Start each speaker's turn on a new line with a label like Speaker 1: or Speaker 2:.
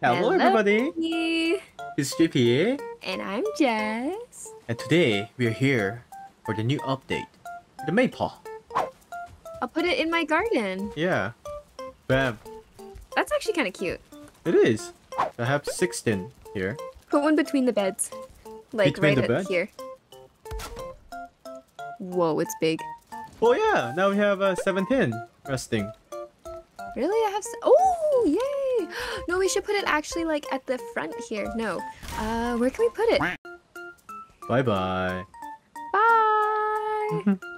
Speaker 1: Hello, everybody. It's JP,
Speaker 2: And I'm Jess.
Speaker 1: and today we are here for the new update, the Maypole.
Speaker 2: I'll put it in my garden.
Speaker 1: Yeah, bam.
Speaker 2: That's actually kind of cute.
Speaker 1: It is. I have 16 here.
Speaker 2: Put one between the beds. Like
Speaker 1: Between
Speaker 2: right
Speaker 1: the beds?
Speaker 2: here. Whoa, it's big.
Speaker 1: Oh yeah, now we have 17 resting.
Speaker 2: Really? I have... Oh, yay! No, we should put it actually like at the front here. No. Where can we put it?
Speaker 1: Bye-bye.
Speaker 2: Bye!